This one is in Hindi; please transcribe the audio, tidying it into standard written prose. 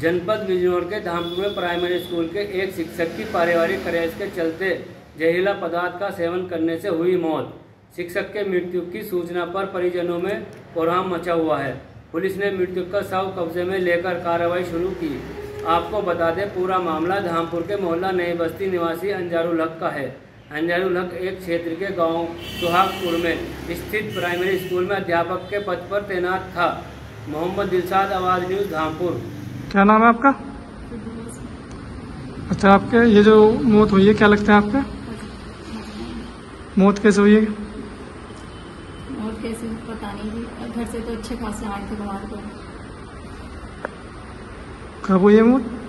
जनपद बिजनौर के धामपुर में प्राइमरी स्कूल के एक शिक्षक की पारिवारिक क्लेश के चलते जहरीला पदार्थ का सेवन करने से हुई मौत। शिक्षक के मृत्यु की सूचना पर परिजनों में कोहराम मचा हुआ है। पुलिस ने मृत्यु का शव कब्जे में लेकर कार्रवाई शुरू की। आपको बता दें, पूरा मामला धामपुर के मोहल्ला नई बस्ती निवासी अंजारुल हक का है। अंजारुल हक एक क्षेत्र के गांव सुहागपुर में स्थित प्राइमरी स्कूल में अध्यापक के पद पर तैनात था। मोहम्मद दिलशाद, आवाज न्यूज, धामपुर। क्या नाम है आपका? अच्छा, आपके ये जो मौत हुई है, क्या लगता है आपका? मौत कैसे हुई है? मौत कैसे पता नहीं, घर से तो अच्छे खासे आए थे बाहर को। कब हुई है मौत?